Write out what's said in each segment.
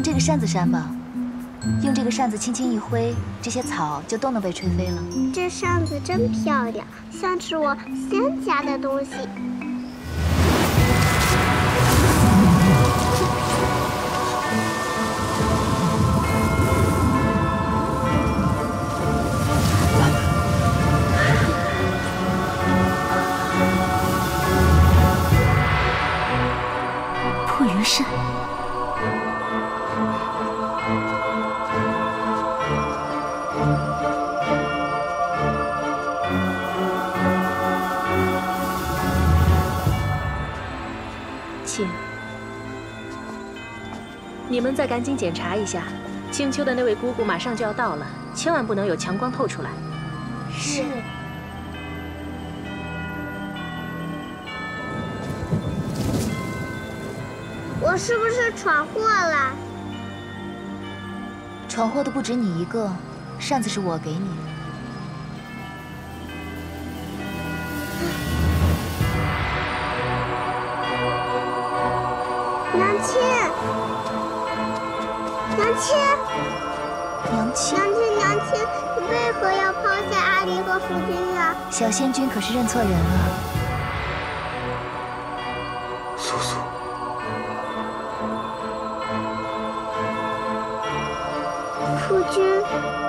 用这个扇子扇吧，用这个扇子轻轻一挥，这些草就都能被吹飞了。 这扇子真漂亮，像是我仙家的东西。 破云扇。 请，你们再赶紧检查一下，青丘的那位姑姑马上就要到了，千万不能有强光透出来。 是。 我是不是闯祸了？ 闯祸的不止你一个，扇子是我给你的。 娘亲，娘亲， 娘亲， 娘亲，你为何要抛下阿离和夫君呀？ 小仙君可是认错人了。 苏苏， 夫君。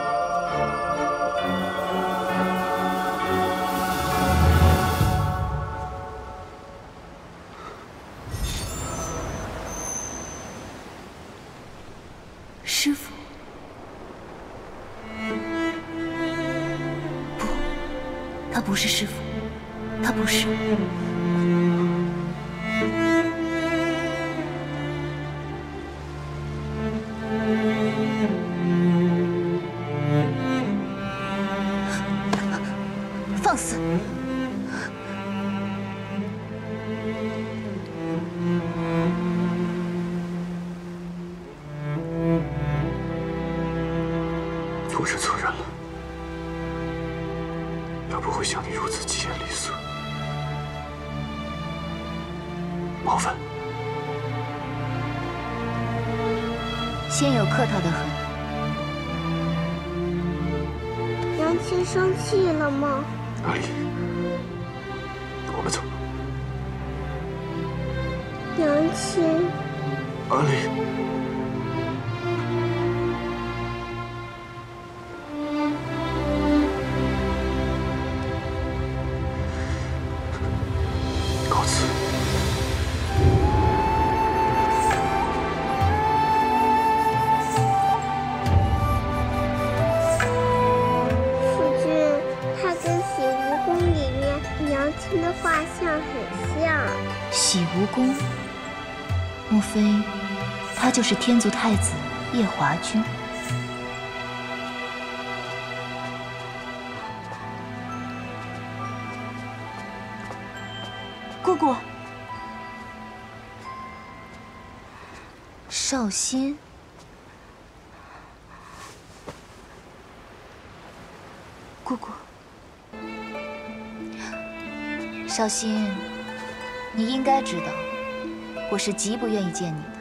师父，不，他不是师父，他不是。放肆！ 我认错人了，要不会像你如此疾言厉色。冒犯， 先有客套的很。 娘亲生气了吗？ 阿离，我们走。 娘亲， 阿离。 告辞。 夫君，他跟洗蜈蚣里面娘亲的画像很像。 洗蜈蚣，莫非他就是天族太子夜华君？ 姑姑， 绍兴， 姑姑， 绍兴，你应该知道，我是极不愿意见你的。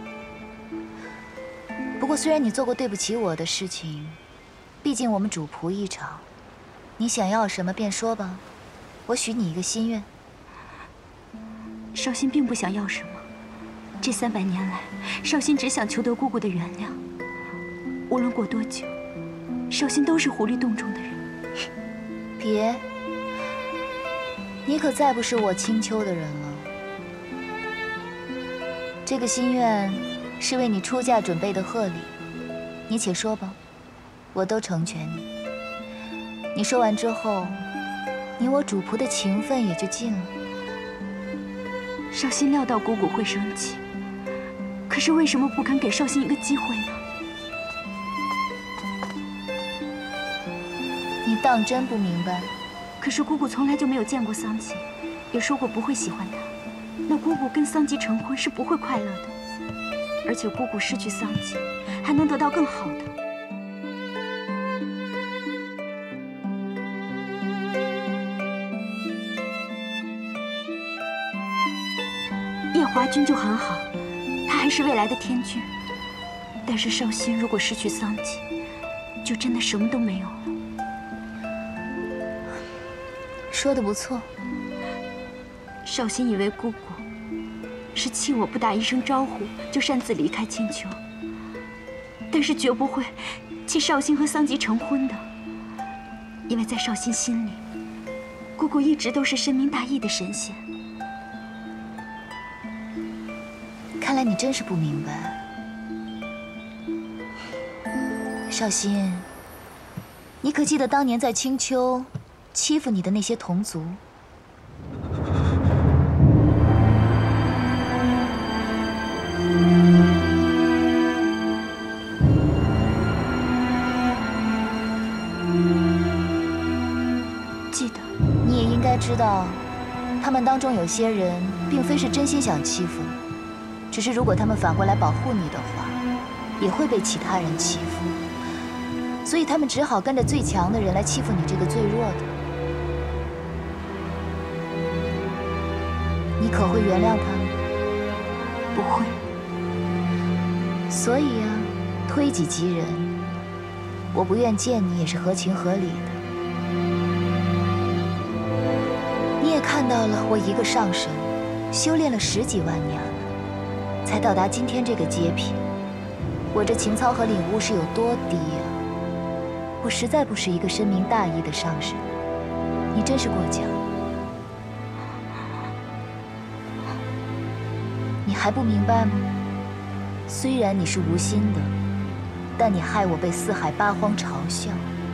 不过，虽然你做过对不起我的事情，毕竟我们主仆一场，你想要什么便说吧，我许你一个心愿。 绍兴并不想要什么，这300年来，绍兴只想求得姑姑的原谅。无论过多久，绍兴都是狐狸洞中的人。 别，你可再不是我青丘的人了。这个心愿是为你出嫁准备的贺礼，你且说吧，我都成全你。你说完之后，你我主仆的情分也就尽了。 绍兴料到姑姑会生气，可是为什么不肯给绍兴一个机会呢？ 你当真不明白？ 可是姑姑从来就没有见过桑吉，也说过不会喜欢他。那姑姑跟桑吉成婚是不会快乐的，而且姑姑失去桑吉，还能得到更好的。夜华君就很好，他还是未来的天君。 但是绍兴如果失去桑吉，就真的什么都没有了。 说的不错。 绍兴以为姑姑是气我不打一声招呼就擅自离开青丘，但是绝不会气绍兴和桑吉成婚的，因为在绍兴心里，姑姑一直都是深明大义的神仙。 看来你真是不明白，绍兴，你可记得当年在青丘欺负你的那些同族？ 记得。 你也应该知道，他们当中有些人并非是真心想欺负你，只是如果他们反过来保护你的话，也会被其他人欺负，所以他们只好跟着最强的人来欺负你这个最弱的。你可会原谅他们？ 不会。 所以啊，推己及人，我不愿见你也是合情合理的。你也看到了，我一个上神，修炼了10几万年了，才到达今天这个阶品。我这情操和领悟是有多低呀！我实在不是一个深明大义的上神，你真是过奖。你还不明白吗？虽然你是无心的，但你害我被四海八荒嘲笑。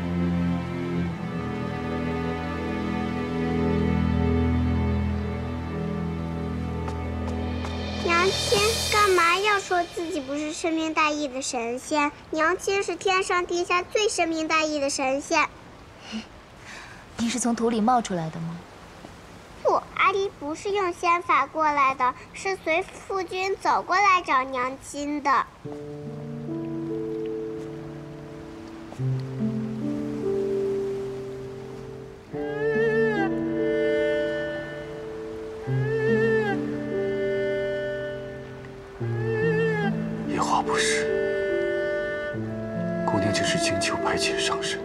娘亲干嘛要说自己不是深明大义的神仙？娘亲是天上地下最深明大义的神仙。 你是从土里冒出来的吗？ 不，阿离不是用仙法过来的，是随父君走过来找娘亲的。 也话不是，姑娘就是经秋派遣上神。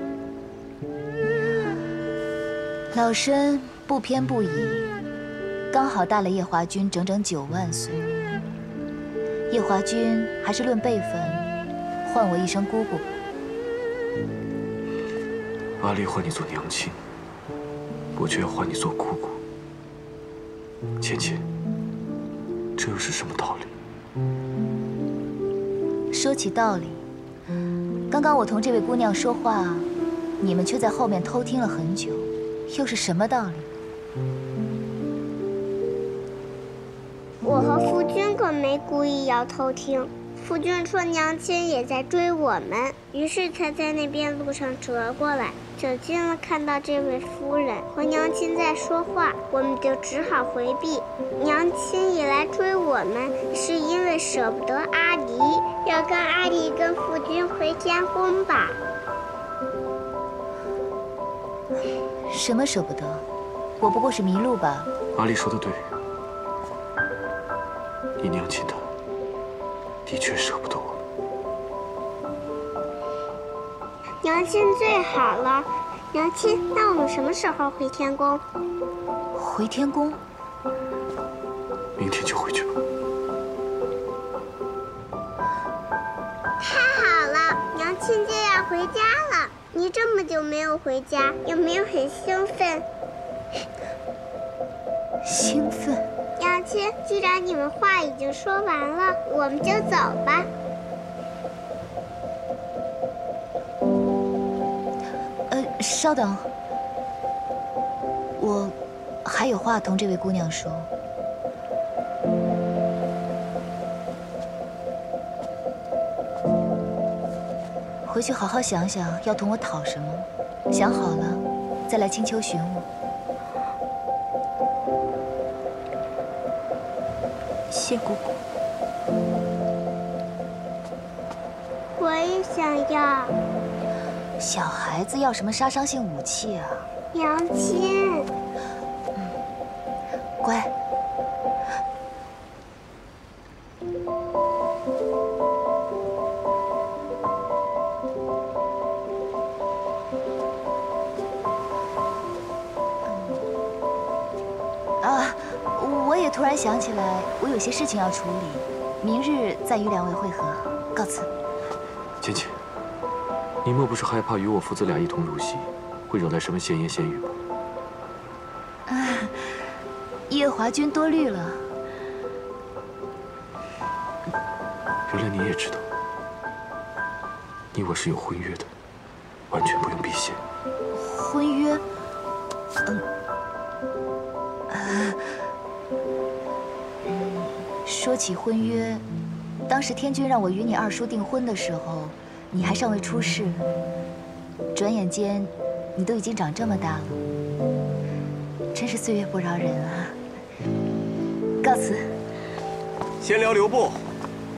老身不偏不倚，刚好大了叶华君整整9万岁。叶华君还是论辈分，唤我一声姑姑吧。 阿离唤你做娘亲，我却要唤你做姑姑。芊芊，这又是什么道理？ 说起道理，刚刚我同这位姑娘说话，你们却在后面偷听了很久，又是什么道理？ 我和夫君可没故意要偷听。夫君说娘亲也在追我们，于是才在那边路上折过来，走近了看到这位夫人和娘亲在说话，我们就只好回避。娘亲也来追我们，是因为舍不得阿离，要跟阿离跟夫君回天宫吧。 什么舍不得？我不过是迷路吧。 阿离说的对，你娘亲她的确舍不得我们。 娘亲最好了，娘亲，那我们什么时候回天宫？ 回天宫？ 明天就回去吧。 太好了，娘亲就要回家了。你这么久没有回家，有没有很兴奋？ 兴奋？ 娘亲，既然你们话已经说完了，我们就走吧。 稍等，我还有话同这位姑娘说。回去好好想想要同我讨什么，想好了再来青丘寻我。 谢姑姑。 我也想要。 小孩子要什么杀伤性武器啊？ 娘亲， 乖。 突然想起来，我有些事情要处理，明日再与两位会合。告辞。 芊芊，你莫不是害怕与我父子俩一同入戏，会惹来什么闲言闲语吧？ 夜华君多虑了。 原来你也知道，你我是有婚约的，完全不用避嫌。 婚约？说起婚约，当时天君让我与你二叔订婚的时候，你还尚未出世。转眼间，你都已经长这么大了，真是岁月不饶人啊！告辞。 先聊留步。